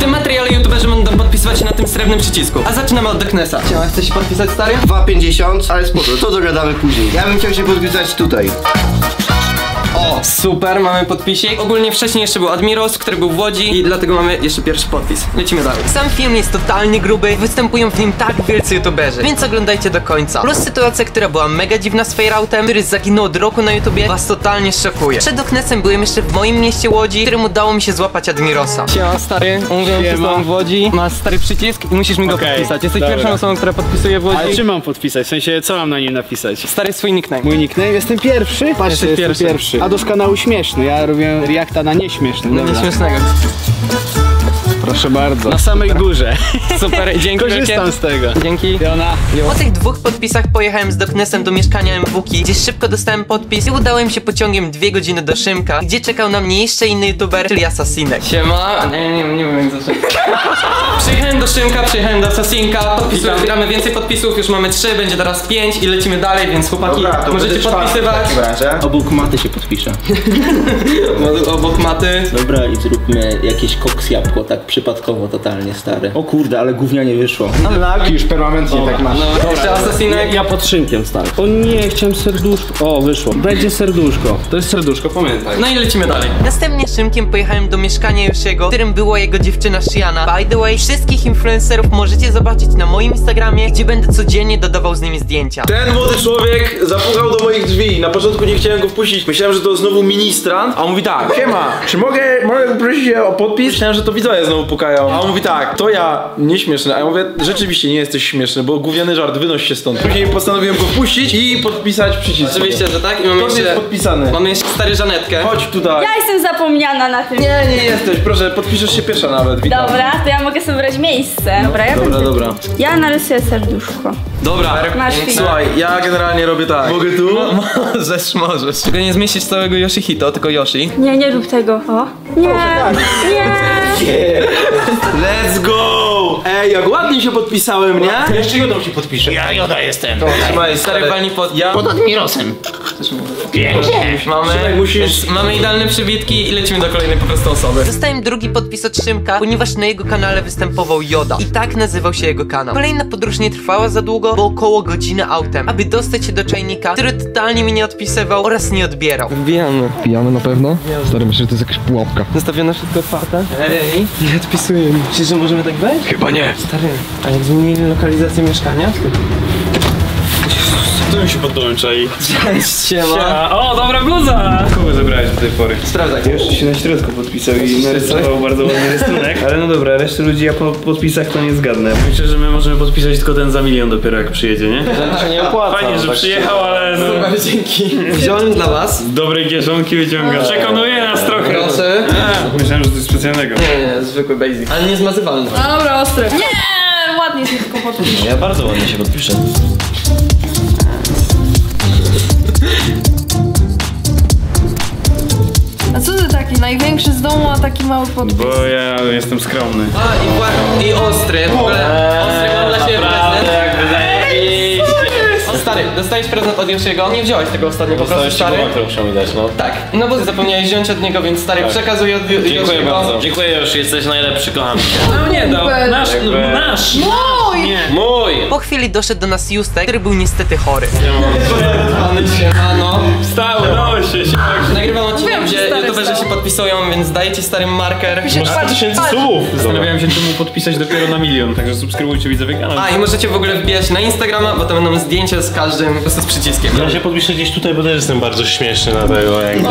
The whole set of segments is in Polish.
tym materiale youtuberzy będą podpisywać się na tym srebrnym przycisku. A zaczynamy od Darknessa. Siema, chcesz się podpisać, stary? 2,50, ale spoko, to dogadamy później. Ja bym chciał się podpisać tutaj. O, super, mamy podpisik. Ogólnie wcześniej jeszcze był Admiros, który był w Łodzi i dlatego mamy jeszcze pierwszy podpis. Lecimy dalej. Sam film jest totalnie gruby, występują w nim tak wielcy youtuberzy, więc oglądajcie do końca. Plus sytuacja, która była mega dziwna z Fairautem, który zaginął od roku na YouTubie, was totalnie szokuje. Przed Darknessem byłem jeszcze w moim mieście Łodzi, w którym udało mi się złapać Admirosa. Siema, stary, umówiłem się z tobą w Łodzi. Masz stary przycisk i musisz mi go podpisać. Jesteś pierwszą osobą, która podpisuje w Łodzi. Ale czym mam podpisać? W sensie, co mam na nim napisać? Stary, swój nickname. Mój nickname? Jestem pierwszy? Patrzcie, jestem pierwszy. A do kanału śmieszny, ja robię reacta na nieśmieszny. No nieśmiesznego. Proszę bardzo. Na samej górze. Super, dzięki. Korzystam z tego. Dzięki. Po tych dwóch podpisach pojechałem z Darknessem do mieszkania MWki, gdzie szybko dostałem podpis i udałem się pociągiem 2 godziny do Szymka, gdzie czekał na mnie jeszcze inny youtuber, czyli Asasinek. Siema. Nie wiem jak zacząć. Przyjechałem do Szymka, przyjechałem do Asasinka, zbieramy więcej podpisów, już mamy 3, będzie teraz 5 i lecimy dalej, więc chłopaki, dobra, możecie podpisywać. Obok maty się podpiszę. Obok maty. Dobra, i zróbmy jakieś koks jabłko, tak przypadkowo, totalnie stary. O kurde, ale gównianie wyszło. Tak, już permanentnie tak masz. No, jeszcze Asasinek. Ja pod Szymkiem, stary. O nie, chciałem serduszko. O, wyszło. Będzie serduszko. To jest serduszko, pamiętaj. No i lecimy dalej. Następnie Szymkiem pojechałem do mieszkania Yoshiego, w którym była jego dziewczyna Shiana. By the way, wszystkich influencerów możecie zobaczyć na moim Instagramie, gdzie będę codziennie dodawał z nimi zdjęcia. Ten młody człowiek zapukał do moich drzwi. Na początku nie chciałem go wpuścić. Myślałem, że to znowu ministrant. A on mówi tak: siema, czy mogę prosić o podpis? Myślałem, że to widzowie znowu pukają. A on mówi tak: to ja, nieśmieszny. A ja mówię: rzeczywiście nie jesteś śmieszny, bo gówniany żart, wynoś się stąd. Później postanowiłem go wpuścić i podpisać przycisk. Oczywiście, że tak. I mamy jeszcze jest podpisany. Mamy jeszcze stary Żanetkę. Chodź tutaj. Ja jestem zapomniana na tym. Nie jesteś, proszę, podpiszesz się pierwsza nawet. Witam. Dobra, to ja mogę sobie brać miejsce. Dobra, ja będę. Dobra. Ja narysuję serduszko. Dobra, Masz film. Słuchaj, ja generalnie robię tak. Mogę tu? Możesz. Tylko nie zmieścić całego Yoshihito, tylko Yoshi. Nie rób tego. O. Nie. Let's go! Ej, jak ładnie się podpisałem, nie? Jeszcze Jodą się podpiszę. Ja Joda jestem. Trzymaj, Stary walni pod... Pod Admirosem. Pięknie. Mamy idealne przybitki i lecimy do kolejnej po prostu osoby. Dostałem drugi podpis od Szymka, ponieważ na jego kanale występował Joda. I tak nazywał się jego kanał. Kolejna podróż nie trwała za długo, bo około godziny autem, aby dostać się do czajnika, który totalnie mi nie odpisywał oraz nie odbierał. Wbijamy. Pijamy na pewno? Stary, myślę, że to jest jakaś pułapka. Zostawione wszystko otwarte? Ej, nie odpisuję mi. Myślisz, że możemy tak wejść? Chyba nie. Stary, a jak zmienili lokalizację mieszkania? Tu mi się pod domem czai. Siema. O, dobra bluza! Kogo zabrałeś do tej pory? Sprawdzaj. Jeszcze się na środku podpisał i narysował bardzo ładny rysunek. Ale no dobra, resztę ludzi ja po podpisach to nie zgadnę. Myślę, że my możemy podpisać tylko ten za 1 milion dopiero jak przyjedzie, nie? To się nie opłaca. Fajnie, że przyjechał, ale no... Super, dzięki. Wziąłem dla was. Z dobrej kieszonki wyciąga. Przekonuje nas trochę. Proszę. Myślałem, że to jest specjalnego. Nie, zwykły basic. Ale niezmazywalny. Dobra, ostry. Nie, ładnie się tylko podpiszę. Ja bardzo ładnie się podpiszę. A co ty taki największy z domu, a taki mały podpis? Bo ja jestem skromny. A i ostry. W ogóle ostry mam dla siebie prezent. O stary, dostałeś prezent od Yoshiego. Nie wziąłeś tego ostatnio, po prostu stary. Którą muszę mi dać, no. Tak, no bo zapomniałeś wziąć od niego, więc stary przekazuję od Yoshiego. Dziękuję bardzo. Dziękuję już, jesteś najlepszy, kocham cię. No nie dał. Nasz. Mój! Po chwili doszedł do nas Justek, który był niestety chory. Siemano. Wstał, udało się. Nagrywam odcinek, gdzie youtuberzy się podpisują, więc daję ci stary marker. 1000 słów. Zastanawiałem się, czemu podpisać dopiero na 1 milion, także subskrybujcie widzowie kanał. A i możecie w ogóle wbijać na Instagrama, bo tam będą zdjęcia z każdym, po prostu z przyciskiem. Ja się podpiszę gdzieś tutaj, bo też jestem bardzo śmieszny na tego, jakby.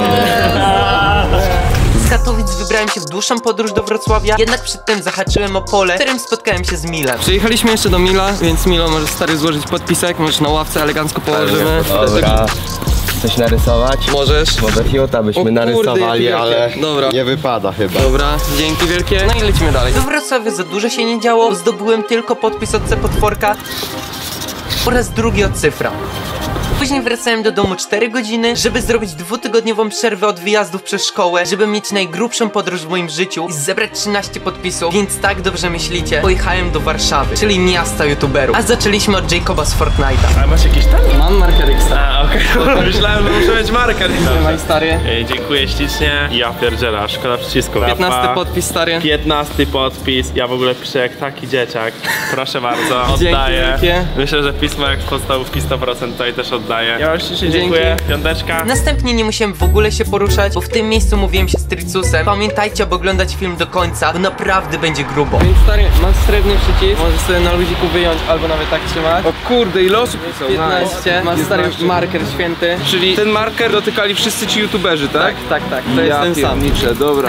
Z Katowic wybrałem się w dłuższą podróż do Wrocławia, jednak przedtem zahaczyłem o pole, w którym spotkałem się z Milem. Przyjechaliśmy jeszcze do Mila, więc Milo możesz stary złożyć podpisek, możesz na ławce elegancko położymy. Dobra. Chcesz narysować? Możesz. Może Fiota byśmy narysowali, ale dobra. nie wypada chyba. Dobra, dzięki wielkie. No i lecimy dalej. Do Wrocławia za dużo się nie działo, zdobyłem tylko podpis od C potworka oraz drugi od Cyfra. Później wracałem do domu 4 godziny, żeby zrobić 2-tygodniową przerwę od wyjazdów przez szkołę, żeby mieć najgrubszą podróż w moim życiu i zebrać 13 podpisów, więc tak dobrze myślicie, pojechałem do Warszawy, czyli miasta youtuberów, a zaczęliśmy od Jacoba z Fortnite'a. A masz jakieś tam? Mam marker X-a. A, okej. Myślałem, że muszę mieć marker. Trzymaj, stary. Dziękuję ślicznie. Ja pierdzielę, a szkoda przycisku. 15 podpis, stary. 15 podpis. Ja w ogóle piszę jak taki dzieciak. Proszę bardzo, Dzięki oddaję. wielkie. Myślę, że pismo jak podstawówki 100% tutaj też oddaję. Ja już ślicznie Dzięki. dziękuję. Piąteczka. Następnie nie musiałem w ogóle się poruszać, bo w tym miejscu mówiłem się z Tricusem. Pamiętajcie, aby oglądać film do końca, bo naprawdę będzie grubo. Więc stary, mam srebrny przycisk, możesz sobie na luziku wyjąć albo nawet tak trzymać. O kurde, ile osób? 15, masz stary marker święty. Czyli ten marker dotykali wszyscy ci youtuberzy, tak? Tak, to jest ten sam. Piernicze, dobra.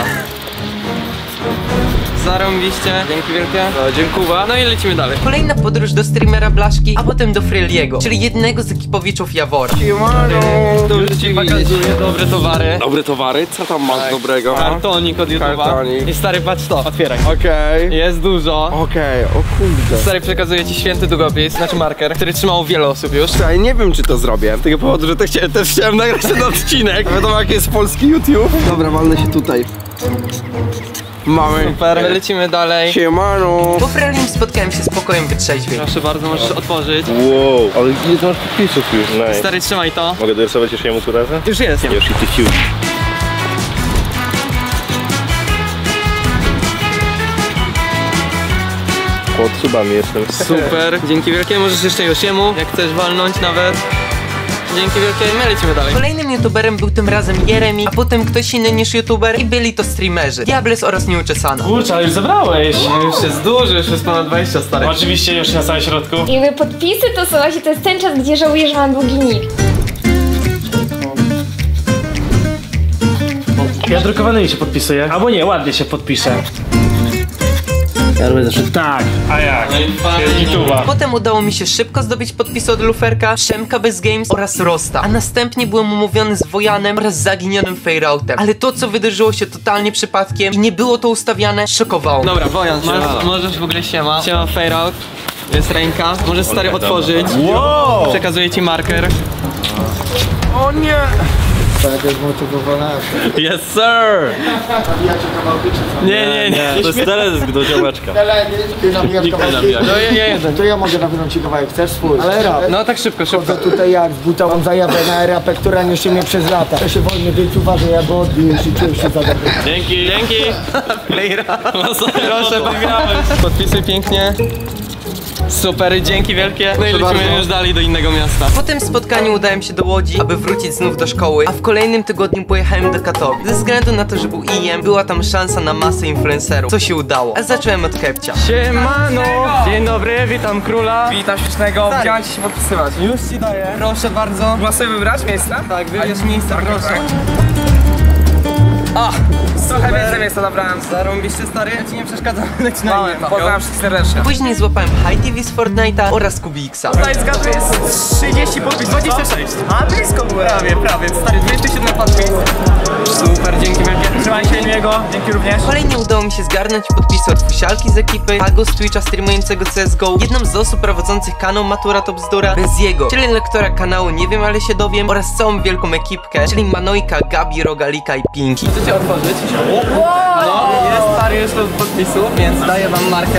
Zarąbiście, dzięki wielkie. Dziękuję. No i lecimy dalej. Kolejna podróż do streamera Blaszki, a potem do Freliego, czyli jednego z ekipowiczów Jawora. To już ci pokazuje dobre towary. Dobre towary? Co tam masz dobrego? Kartonik od YouTube'a. Kartonik. I stary, patrz to, otwieraj. Okej. Jest dużo. Okej, o kurde. Stary, przekazuję ci święty długopis, znaczy marker, który trzymało wiele osób już. Ja nie wiem, czy to zrobię. Z tego powodu, że też chciałem nagrać ten odcinek. Wiadomo, jak jest polski YouTube. Dobra, walnę się tutaj. Mamy. Super, lecimy dalej. Siemano. Po Frelim spotkałem się z pokojem wytrzeźwień. Proszę bardzo, możesz otworzyć. Wow, ale ile to masz podpisów już? Nice. Stary, trzymaj to. Mogę dorysować jeszcze jemu surazę? Już jest. Yoshi, ty fiu. Pod subami jestem. Super, dzięki wielkie, możesz jeszcze Josiemu, jak chcesz walnąć nawet. Dzięki wielkie, my lecimy dalej. Kolejnym youtuberem był tym razem Jeremi, a potem ktoś inny niż youtuber i byli to streamerzy Diables oraz Nieuczesana. Kurczę, ale już zabrałeś. No już jest duży, już jest ponad 20 stary. Oczywiście już na samym środku. I jakby podpisy to są właśnie, to jest ten czas, gdzie żałuję, że mam długi nick. Ja drukowanymi się podpisuję. Albo nie, ładnie się podpiszę. Ja robię zawsze tak. A jak? No i fajnie. YouTube'a. Potem udało mi się szybko zdobyć podpisy od Luferka, Szemka bez Games oraz Rosta. A następnie byłem umówiony z Wojanem oraz zaginionym Fairoutem. Ale to, co wydarzyło się totalnie przypadkiem i nie było to ustawiane, szokowało. Dobra, Wojan, możesz w ogóle siema. Siema Fairout. Jest ręka. Możesz stary otworzyć. Wow! Przekazuję ci marker. O nie! Yes sir! Nie. To jest teledysk do działeczka. Ty nabijasz kawałek. No ja jeden. To ja mogę nawinąć ci kawałek, chcesz swój? Ale rap. No tak szybko. To tutaj jak z buta mam zajawę na rapę, która niesie mnie przez lata. To się wolny, więc uważaj, ja go odbiję i czuję się za dobry. Dzięki. Playera. Proszę, wygrałeś. Podpisuj pięknie. Super, dzięki wielkie. No i lecimy już dalej do innego miasta. Po tym spotkaniu udałem się do Łodzi, aby wrócić znów do szkoły, a w kolejnym tygodniu pojechałem do Katowic. Ze względu na to, że był IEM, była tam szansa na masę influencerów, co się udało. A zacząłem od Kepcia. Siemano! Dzień dobry, witam króla. Witam ślicznego, chciałem ci się podpisywać. Już ci daję. Proszę bardzo. Mogę sobie wybrać miejsce? Tak, wybierz miejsce, proszę. Trochę więcej miejsca nabrałem. Zarąbiście stary, ja ci nie przeszkadzam, leć na Małem, pozdrawiam wszystkich serdecznie. Później złapałem High TV z Fortnite'a oraz Kubixa. Tutaj zgadły jest 30 podpis, 26. A blisko byłem. Prawie, stary, 27 podpis. Super, dzięki wielkie. Trzymaj się miłego, dzięki również. Kolejnie udało mi się zgarnąć podpisy od Fusialki z ekipy, Pago z Twitcha streamującego CSGO, jedną z osób prowadzących kanał Matura to Bzdura, bez jego, czyli lektora kanału Nie wiem, ale się dowiem, oraz całą wielką ekipkę, czyli Manojka, Gabi, Rogalika i Pinki. Chcecie otworzyć? No, jest stary już od podpisu, więc daję wam marker.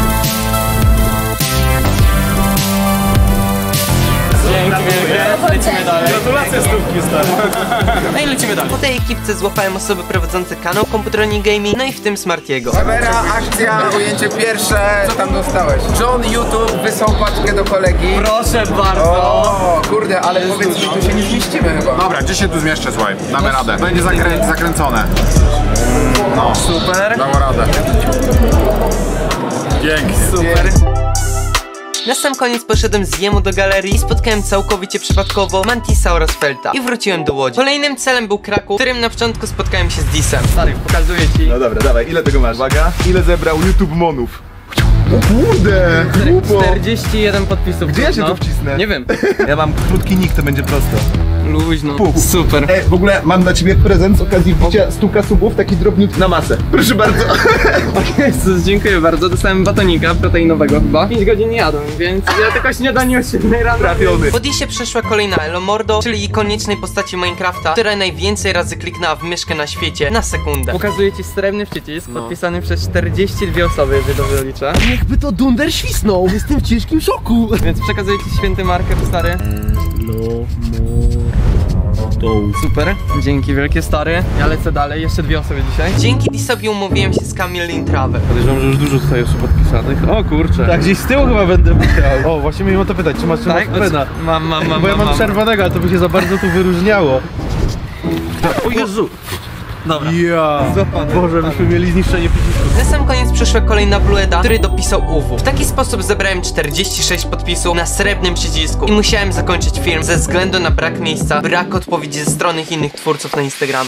Dzięki wielkie, lecimy dalej. Gratulacje stówki, stary. No i lecimy dalej. Po tej ekipce złapałem osoby prowadzące kanał Komputeroni Gaming, no i w tym Smartiego. Kamera, akcja, ujęcie pierwsze. Co tam dostałeś? John YouTube wysłał paczkę do kolegi. Proszę bardzo. O, kurde, ale powiedz mi, tu się nie zmieścimy chyba. Dobra, gdzie się tu zmieszczę, słuchaj? Damy radę. Będzie zakręcone. No. Super. Damy radę. Dzięki. Super. Na sam koniec poszedłem z Jemu do galerii i spotkałem całkowicie przypadkowo Mantisa oraz Felta i wróciłem do Łodzi. Kolejnym celem był Kraków, w którym na początku spotkałem się z Disem. Stary, pokazuję ci. No dobra, dawaj, ile tego masz? Uwaga, ile zebrał YouTube monów? O kurde! Grubo! 41 podpisów. Gdzie ja się tu wcisnę? Nie wiem. Ja mam krótki nick, to będzie prosto. luźno. Pół. Super. W ogóle mam dla ciebie prezent z okazji wbicia 100 subów, taki drobniutki na masę. Proszę bardzo. Jezus, dziękuję bardzo. Dostałem batonika proteinowego chyba. 5 godzin nie jadłem, więc ja tylko śniadanie o 7 rano. Trafiony. W Odissie przeszła kolejna Elo Mordo, czyli ikonicznej postaci Minecrafta, która najwięcej razy kliknęła w myszkę na świecie na sekundę. Pokazuję ci srebrny przycisk, podpisany przez 42 osoby, jeżeli dobrze liczę. Niechby to Dunder świsnął, jestem w ciężkim szoku. Więc przekazuję ci święty marker, stary. Super, dzięki wielkie, stary. Ja lecę dalej, jeszcze 2 osoby dzisiaj. Dzięki Disowi umówiłem się z Kamil Lintrawe. Podejrzewam, że już dużo tutaj osób podpisanych. O kurczę. Tak, gdzieś z tyłu chyba będę musiał. O, właśnie miałem o to pytać, czy masz pena? Mam. Bo ja mam czerwonego, a to by się za bardzo tu wyróżniało. O Jezu! Dobra. Ja. Boże, myśmy mieli zniszczenie przycisku. Na sam koniec przyszła kolejna Blueda, który dopisał UW. W taki sposób zebrałem 46 podpisów na srebrnym przycisku i musiałem zakończyć film ze względu na brak miejsca, brak odpowiedzi ze strony innych twórców na Instagramie.